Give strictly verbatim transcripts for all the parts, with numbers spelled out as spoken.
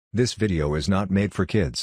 This video is not made for kids.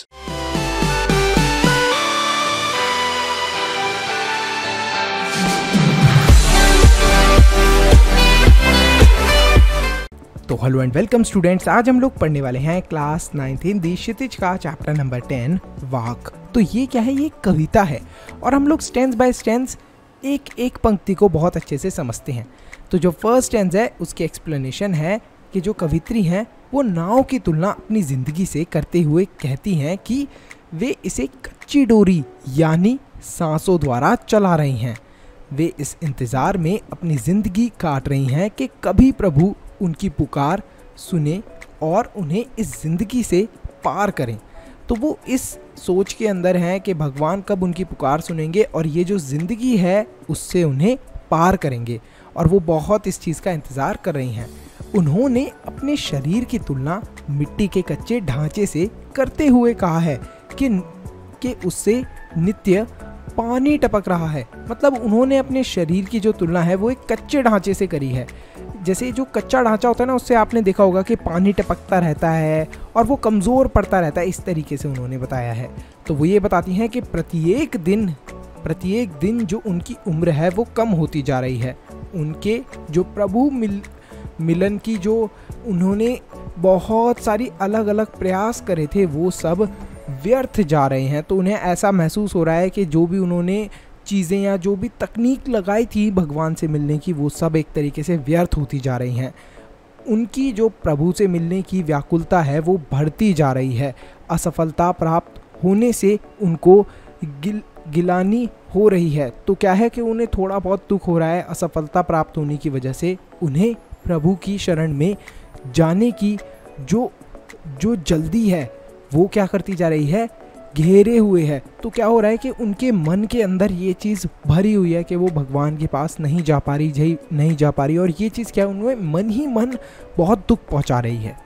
तो hello and welcome students, आज हम लोग पढ़ने वाले हैं क्लास नाइन्थ हिंदी क्षितिज का चैप्टर नंबर टेन वाक। तो ये क्या है? ये कविता है और हम लोग स्टेंस बाय स्टेंस एक एक पंक्ति को बहुत अच्छे से समझते हैं। तो जो फर्स्ट स्टेंस है उसकी एक्सप्लेनेशन है कि जो कवित्री हैं वो नाव की तुलना अपनी ज़िंदगी से करते हुए कहती हैं कि वे इसे कच्ची डोरी यानी सांसों द्वारा चला रही हैं। वे इस इंतज़ार में अपनी ज़िंदगी काट रही हैं कि कभी प्रभु उनकी पुकार सुने और उन्हें इस ज़िंदगी से पार करें। तो वो इस सोच के अंदर हैं कि भगवान कब उनकी पुकार सुनेंगे और ये जो ज़िंदगी है उससे उन्हें पार करेंगे, और वो बहुत इस चीज़ का इंतज़ार कर रही हैं। उन्होंने अपने शरीर की तुलना मिट्टी के कच्चे ढांचे से करते हुए कहा है कि कि उससे नित्य पानी टपक रहा है। मतलब उन्होंने अपने शरीर की जो तुलना है वो एक कच्चे ढांचे से करी है। जैसे जो कच्चा ढांचा होता है ना, उससे आपने देखा होगा कि पानी टपकता रहता है और वो कमज़ोर पड़ता रहता है, इस तरीके से उन्होंने बताया है। तो वो ये बताती हैं कि प्रत्येक दिन प्रत्येक दिन जो उनकी उम्र है वो कम होती जा रही है। उनके जो प्रभु मिल मिलन की जो उन्होंने बहुत सारी अलग अलग प्रयास करे थे वो सब व्यर्थ जा रहे हैं। तो उन्हें ऐसा महसूस हो रहा है कि जो भी उन्होंने चीज़ें या जो भी तकनीक लगाई थी भगवान से मिलने की वो सब एक तरीके से व्यर्थ होती जा रही हैं। उनकी जो प्रभु से मिलने की व्याकुलता है वो बढ़ती जा रही है। असफलता प्राप्त होने से उनको गिल गिलानी हो रही है। तो क्या है कि उन्हें थोड़ा बहुत दुख हो रहा है असफलता प्राप्त होने की वजह से। उन्हें प्रभु की शरण में जाने की जो जो जल्दी है वो क्या करती जा रही है, घेरे हुए है। तो क्या हो रहा है कि उनके मन के अंदर ये चीज़ भरी हुई है कि वो भगवान के पास नहीं जा पा रही नहीं जा पा रही और ये चीज़ क्या उन्हें मन ही मन बहुत दुख पहुंचा रही है।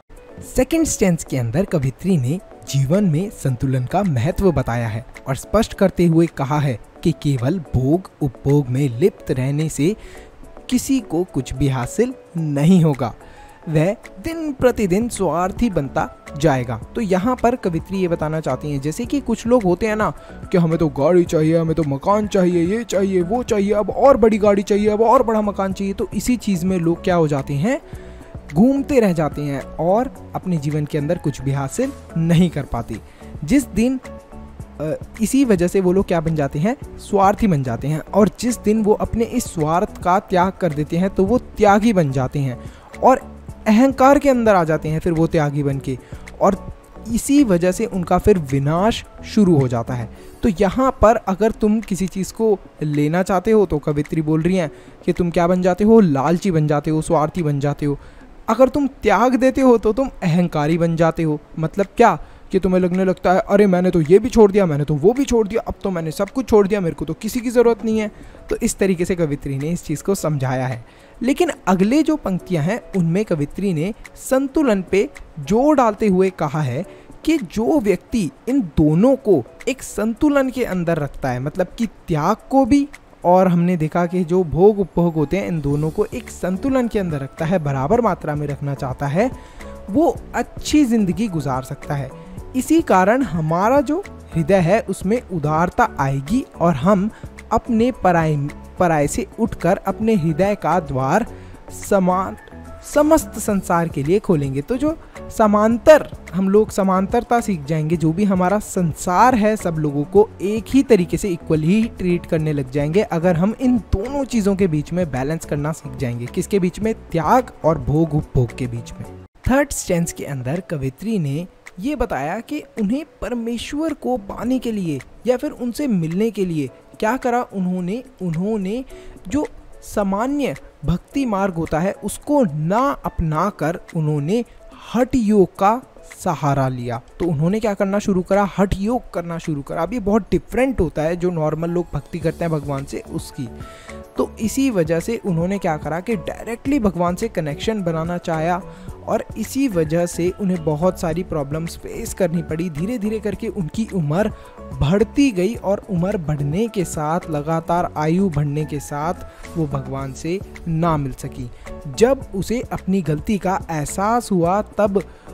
सेकंड स्टेंस के अंदर कवित्री ने जीवन में संतुलन का महत्व बताया है और स्पष्ट करते हुए कहा है कि केवल भोग उपभोग में लिप्त रहने से किसी को कुछ भी हासिल नहीं होगा, वह दिन प्रतिदिन स्वार्थी बनता जाएगा। तो यहाँ पर कवित्री ये बताना चाहती हैं, जैसे कि कुछ लोग होते हैं ना कि हमें तो गाड़ी चाहिए, हमें तो मकान चाहिए, ये चाहिए वो चाहिए, अब और बड़ी गाड़ी चाहिए, अब और बड़ा मकान चाहिए। तो इसी चीज़ में लोग क्या हो जाते हैं, घूमते रह जाते हैं और अपने जीवन के अंदर कुछ भी हासिल नहीं कर पाते। जिस दिन इसी वजह से वो लोग क्या बन जाते हैं, स्वार्थी बन जाते हैं, और जिस दिन वो अपने इस स्वार्थ का त्याग कर देते हैं तो वो त्यागी बन जाते हैं और अहंकार के अंदर आ जाते हैं फिर वो त्यागी बन के, और इसी वजह से उनका फिर विनाश शुरू हो जाता है। तो यहाँ पर अगर तुम किसी चीज़ को लेना चाहते हो तो कवित्री बोल रही हैं कि तुम क्या बन जाते हो, लालची बन जाते हो, स्वार्थी बन जाते हो। अगर तुम त्याग देते हो तो तुम अहंकारी बन जाते हो। मतलब क्या कि तुम्हें लगने लगता है अरे मैंने तो ये भी छोड़ दिया, मैंने तो वो भी छोड़ दिया, अब तो मैंने सब कुछ छोड़ दिया, मेरे को तो किसी की ज़रूरत नहीं है। तो इस तरीके से कवित्री ने इस चीज़ को समझाया है। लेकिन अगले जो पंक्तियां हैं उनमें कवित्री ने संतुलन पे जोर डालते हुए कहा है कि जो व्यक्ति इन दोनों को एक संतुलन के अंदर रखता है, मतलब कि त्याग को भी और हमने देखा कि जो भोग उपभोग होते हैं इन दोनों को एक संतुलन के अंदर रखता है, बराबर मात्रा में रखना चाहता है, वो अच्छी ज़िंदगी गुजार सकता है। इसी कारण हमारा जो हृदय है उसमें उदारता आएगी और हम अपने पराय पराय से उठकर अपने हृदय का द्वार समान समस्त संसार के लिए खोलेंगे। तो जो समांतर हम लोग समांतरता सीख जाएंगे, जो भी हमारा संसार है सब लोगों को एक ही तरीके से इक्वल ही ट्रीट करने लग जाएंगे अगर हम इन दोनों चीज़ों के बीच में बैलेंस करना सीख जाएंगे। किसके बीच में? त्याग और भोग उपभोग के बीच में। थर्ड स्टेंस के अंदर कवित्री ने ये बताया कि उन्हें परमेश्वर को पाने के लिए या फिर उनसे मिलने के लिए क्या करा उन्होंने उन्होंने जो सामान्य भक्ति मार्ग होता है उसको ना अपना कर उन्होंने हठ योग का सहारा लिया। तो उन्होंने क्या करना शुरू करा, हठ योग करना शुरू करा। अब ये बहुत डिफरेंट होता है जो नॉर्मल लोग भक्ति करते हैं भगवान से उसकी। तो इसी वजह से उन्होंने क्या करा कि डायरेक्टली भगवान से कनेक्शन बनाना चाहा और इसी वजह से उन्हें बहुत सारी प्रॉब्लम्स फेस करनी पड़ी। धीरे धीरे करके उनकी उम्र बढ़ती गई और उम्र बढ़ने के साथ लगातार आयु बढ़ने के साथ वो भगवान से ना मिल सकी। जब उसे अपनी गलती का एहसास हुआ तब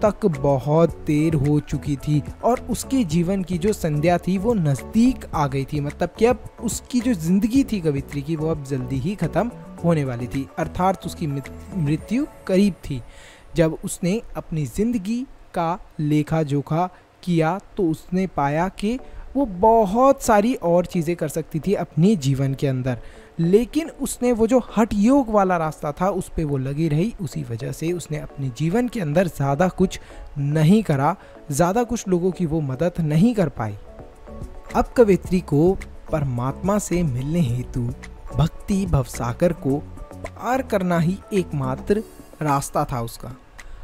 तक बहुत देर हो चुकी थी और उसके जीवन की जो संध्या थी वो नज़दीक आ गई थी। मतलब कि अब उसकी जो ज़िंदगी थी कवित्री की वो अब जल्दी ही ख़त्म होने वाली थी, अर्थात उसकी मृत्यु करीब थी। जब उसने अपनी ज़िंदगी का लेखा जोखा किया तो उसने पाया कि वो बहुत सारी और चीज़ें कर सकती थी अपने जीवन के अंदर, लेकिन उसने वो जो हठ योग वाला रास्ता था उस पे वो लगी रही। उसी वजह से उसने अपने जीवन के अंदर ज़्यादा कुछ नहीं करा, ज़्यादा कुछ लोगों की वो मदद नहीं कर पाई। अब कवित्री को परमात्मा से मिलने हेतु भक्ति भवसागर को पार करना ही एकमात्र रास्ता था उसका।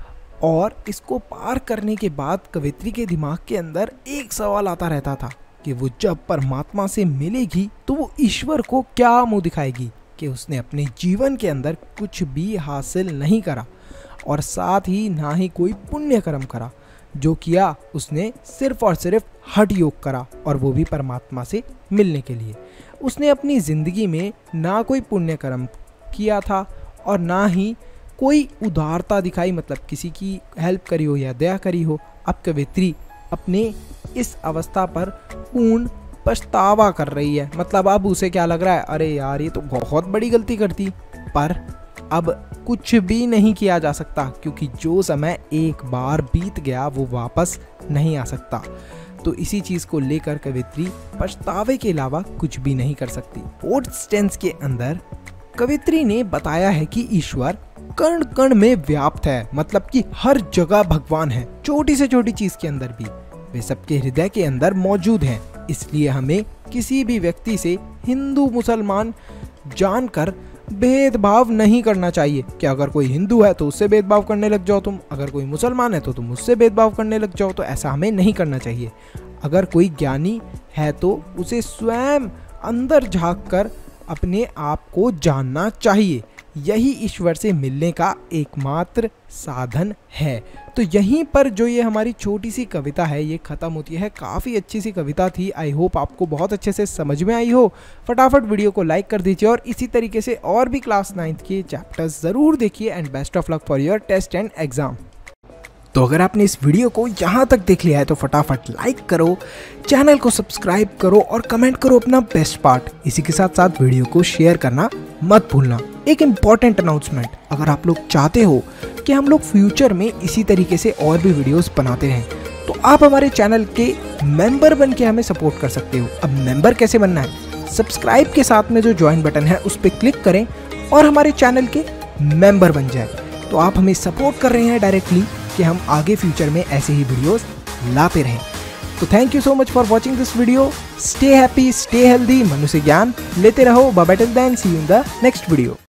और इसको पार करने के बाद कवित्री के दिमाग के अंदर एक सवाल आता रहता था कि वो जब परमात्मा से मिलेगी तो वो ईश्वर को क्या मुंह दिखाएगी कि उसने अपने जीवन के अंदर कुछ भी हासिल नहीं करा और साथ ही ना ही कोई पुण्य कर्म करा। जो किया उसने सिर्फ और सिर्फ हठ योग करा, और वो भी परमात्मा से मिलने के लिए। उसने अपनी ज़िंदगी में ना कोई पुण्य कर्म किया था और ना ही कोई उदारता दिखाई, मतलब किसी की हेल्प करी हो या दया करी हो। अब कवित्री अपने इस अवस्था पर पूर्ण पछतावा कर रही है। मतलब अब उसे क्या लग रहा है, अरे यार ये तो बहुत बड़ी गलती करती, पर अब कुछ भी नहीं किया जा सकता क्योंकि जो समय एक बार बीत गया वो वापस नहीं आ सकता। तो इसी चीज़ को लेकर कवित्री पछतावे के अलावा कुछ भी नहीं कर सकती। फोर्थ टेंस के अंदर कवित्री ने बताया है कि ईश्वर कण कण में व्याप्त है, मतलब कि हर जगह भगवान है, छोटी से छोटी चीज के अंदर भी वे सबके हृदय के अंदर मौजूद हैं। इसलिए हमें किसी भी व्यक्ति से हिंदू मुसलमान जानकर भेदभाव नहीं करना चाहिए कि अगर कोई हिंदू है तो उससे भेदभाव करने लग जाओ तुम, अगर कोई मुसलमान है तो तुम उससे भेदभाव करने लग जाओ। तो ऐसा हमें नहीं करना चाहिए। अगर कोई ज्ञानी है तो उसे स्वयं अंदर झांक कर अपने आप को जानना चाहिए। यही ईश्वर से मिलने का एकमात्र साधन है। तो यहीं पर जो ये हमारी छोटी सी कविता है ये ख़त्म होती है। काफ़ी अच्छी सी कविता थी। आई होप आपको बहुत अच्छे से समझ में आई हो। फटाफट वीडियो को लाइक कर दीजिए और इसी तरीके से और भी क्लास नाइन्थ के चैप्टर्स ज़रूर देखिए। And best of luck for your test and exam. तो अगर आपने इस वीडियो को यहाँ तक देख लिया है तो फटाफट लाइक करो, चैनल को सब्सक्राइब करो और कमेंट करो अपना बेस्ट पार्ट। इसी के साथ साथ वीडियो को शेयर करना मत भूलना। एक इम्पॉर्टेंट अनाउंसमेंट, अगर आप लोग चाहते हो कि हम लोग फ्यूचर में इसी तरीके से और भी वीडियोस बनाते रहें तो आप हमारे चैनल के मेंबर बन के हमें सपोर्ट कर सकते हो। अब मेंबर कैसे बनना है, सब्सक्राइब के साथ में जो ज्वाइन बटन है उस पर क्लिक करें और हमारे चैनल के मेंबर बन जाए। तो आप हमें सपोर्ट कर रहे हैं डायरेक्टली कि हम आगे फ्यूचर में ऐसे ही वीडियोस लाते रहें। तो thank you so much for watching this video. Stay happy, stay healthy, मनुष्य ज्ञान लेते रहो। Bye bye till then, see you in the next video.